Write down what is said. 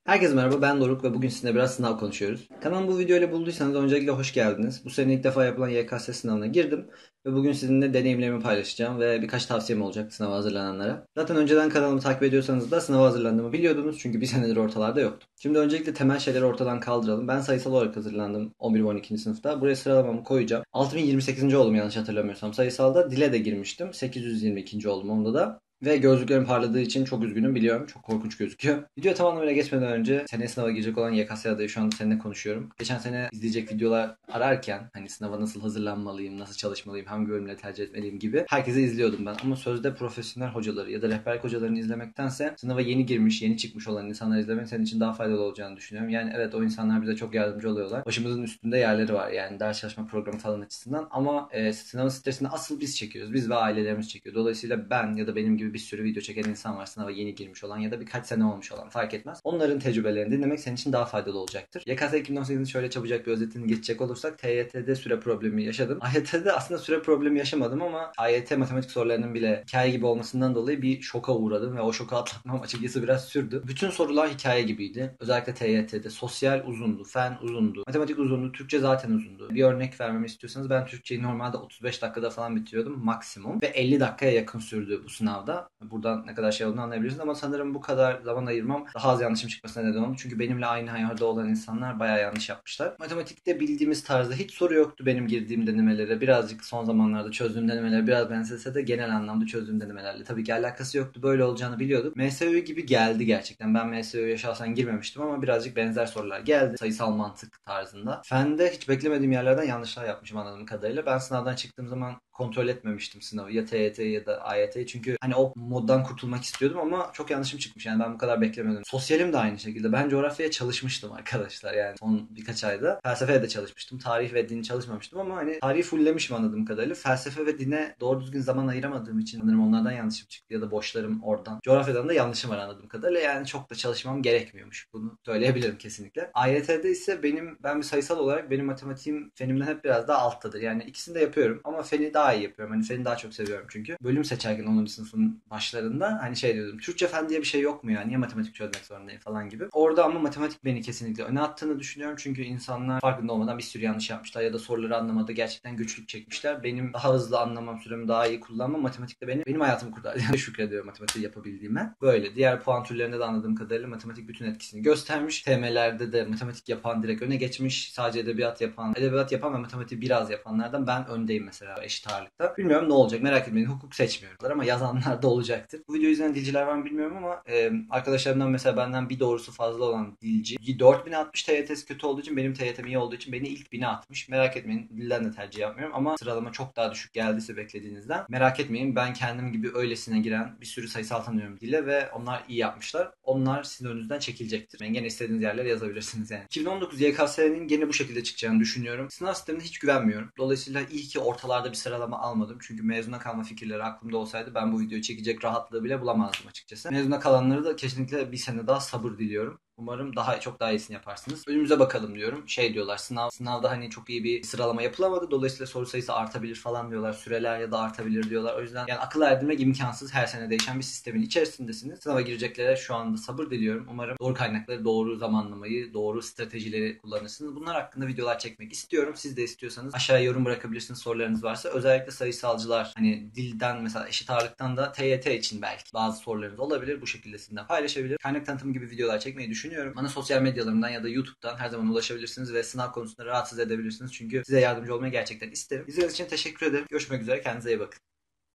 Herkese merhaba, ben Doruk ve bugün sizinle biraz sınav konuşuyoruz. Kanalımı bu videoyla bulduysanız öncelikle hoş geldiniz. Bu sene ilk defa yapılan YKS sınavına girdim ve bugün sizinle deneyimlerimi paylaşacağım ve birkaç tavsiyem olacak sınava hazırlananlara. Zaten önceden kanalımı takip ediyorsanız da sınava hazırlandığımı biliyordunuz çünkü bir senedir ortalarda yoktum. Şimdi öncelikle temel şeyleri ortadan kaldıralım. Ben sayısal olarak hazırlandım 11 ve 12. sınıfta. Buraya sıralamamı koyacağım. 6028. oldum yanlış hatırlamıyorsam. Sayısalda dile de girmiştim. 822. oldum onda da. Ve gözlüklerim parladığı için çok üzgünüm biliyorum. Çok korkunç gözüküyor. Video tam anlamıyla geçmeden önce seneye sınava girecek olan YKS adayı şu anda seninle konuşuyorum. Geçen sene izleyecek videolar ararken hani sınava nasıl hazırlanmalıyım, nasıl çalışmalıyım, hangi bölümleri tercih etmeliyim gibi herkese izliyordum ben. Ama sözde profesyonel hocaları ya da rehberlik hocalarını izlemektense sınava yeni girmiş, yeni çıkmış olan insanları izlemek senin için daha faydalı olacağını düşünüyorum. Yani evet, o insanlar bize çok yardımcı oluyorlar. Başımızın üstünde yerleri var yani ders çalışma programı falan açısından. Ama sınavın stresini asıl biz çekiyoruz. Biz ve ailelerimiz çekiyor. Dolayısıyla ben ya da benim gibi bir sürü video çeken insan var, sınava yeni girmiş olan ya da birkaç sene olmuş olan, fark etmez. Onların tecrübelerini dinlemek senin için daha faydalı olacaktır. YKS 2018'in şöyle çabucak bir özetini geçecek olursak TYT'de süre problemi yaşadım. AYT'de aslında süre problemi yaşamadım ama AYT matematik sorularının bile hikaye gibi olmasından dolayı bir şoka uğradım ve o şoku atlatmam açıkçası biraz sürdü. Bütün sorular hikaye gibiydi. Özellikle TYT'de sosyal uzundu, fen uzundu, matematik uzundu, Türkçe zaten uzundu. Bir örnek vermemi istiyorsanız ben Türkçeyi normalde 35 dakikada falan bitiriyordum maksimum ve 50 dakikaya yakın sürdü bu sınavda. Buradan ne kadar şey olduğunu anlayabilirsiniz ama sanırım bu kadar zaman ayırmam daha az yanlışım çıkmasına neden oldu. Çünkü benimle aynı hayalde olan insanlar bayağı yanlış yapmışlar. Matematikte bildiğimiz tarzda hiç soru yoktu benim girdiğim denemelere. Birazcık son zamanlarda çözdüğüm denemeler biraz benzese de genel anlamda çözdüğüm denemelerle tabii ki alakası yoktu. Böyle olacağını biliyorduk. MSÖ gibi geldi gerçekten. Ben MSÖ'ye şahsen girmemiştim ama birazcık benzer sorular geldi. Sayısal mantık tarzında. Fende hiç beklemediğim yerlerden yanlışlar yapmışım anladığım kadarıyla. Ben sınavdan çıktığım zaman kontrol etmemiştim sınavı. Ya TYT ya da AYT. Çünkü hani o moddan kurtulmak istiyordum ama çok yanlışım çıkmış. Yani ben bu kadar beklemiyordum. Sosyalim de aynı şekilde. Ben coğrafyaya çalışmıştım arkadaşlar. Yani son birkaç ayda. Felsefeye de çalışmıştım. Tarih ve din çalışmamıştım ama hani tarihi fulllemişim anladığım kadarıyla. Felsefe ve dine doğru düzgün zaman ayıramadığım için sanırım onlardan yanlışım çıktı ya da boşlarım oradan. Coğrafyadan da yanlışım var anladığım kadarıyla. Yani çok da çalışmam gerekmiyormuş. Bunu söyleyebilirim kesinlikle. AYT'de ise ben bir sayısal olarak benim matematiğim fenimden hep biraz daha alttadır. Yani ikisini de yapıyorum ama feni daha iyi yapıyorum. Hani feni daha çok seviyorum çünkü. Bölüm seçerken 10. sınıfın başlarında hani şey diyordum. Türkçe fen diye bir şey yok mu ya? Niye matematik çözmek zorundayım falan gibi. Orada ama matematik beni kesinlikle öne attığını düşünüyorum. Çünkü insanlar farkında olmadan bir sürü yanlış yapmışlar ya da soruları anlamada gerçekten güçlük çekmişler. Benim daha hızlı anlamam, süremi daha iyi kullanmam matematikte benim hayatımı kurtardı. Yani şükrediyorum matematiği yapabildiğime. Böyle. Diğer puan türlerinde de anladığım kadarıyla matematik bütün etkisini göstermiş. TM'lerde de matematik yapan direkt öne geçmiş. Sadece edebiyat yapan ve matematiği biraz yapanlardan ben öndeyim mesela eşit ağırlıkta. Bilmiyorum ne olacak, merak etmeyin. Hukuk seçmiyorlar ama yazanlar da olacaktır. Bu videoyu izleyen dilciler var mı bilmiyorum ama arkadaşlarımdan mesela benden bir doğrusu fazla olan dilci 4000'e atmış. TYT'si kötü olduğu için, benim TYT'm iyi olduğu için beni ilk 1000'e atmış. Merak etmeyin, dilden de tercih yapmıyorum ama sıralama çok daha düşük geldiyse beklediğinizden merak etmeyin, ben kendim gibi öylesine giren bir sürü sayısal tanıyorum dile ve onlar iyi yapmışlar. Onlar sizin önünüzden çekilecektir. Yani gene istediğiniz yerlere yazabilirsiniz yani. 2019 YKS'nin gene bu şekilde çıkacağını düşünüyorum. Sınav sistemine hiç güvenmiyorum. Dolayısıyla iyi ki ortalarda bir sıralama almadım. Çünkü mezuna kalma fikirleri aklımda olsaydı ben bu videoyu çekecek rahatlığı bile bulamazdım açıkçası. Mezuna kalanları da kesinlikle bir sene daha sabır diliyorum. Umarım çok daha iyisini yaparsınız. Önümüze bakalım diyorum. Şey diyorlar, sınavda hani çok iyi bir sıralama yapılamadı. Dolayısıyla soru sayısı artabilir falan diyorlar. Süreler ya da artabilir diyorlar. O yüzden yani akıl erdirmek imkansız. Her sene değişen bir sistemin içerisindesiniz. Sınava gireceklere şu anda sabır diliyorum. Umarım doğru kaynakları, doğru zamanlamayı, doğru stratejileri kullanırsınız. Bunlar hakkında videolar çekmek istiyorum. Siz de istiyorsanız aşağıya yorum bırakabilirsiniz sorularınız varsa. Özellikle sayısalcılar hani dilden mesela eşit ağırlıktan da TYT için belki bazı sorularınız olabilir. Bu şekilde sizinle paylaşabilir. Kaynak tanıtımı gibi videolar çekmeyi düşünüyorum. Bana sosyal medyalarımdan ya da YouTube'dan her zaman ulaşabilirsiniz ve sınav konusunda rahatsız edebilirsiniz. Çünkü size yardımcı olmayı gerçekten isterim. İzlediğiniz için teşekkür ederim. Görüşmek üzere. Kendinize iyi bakın.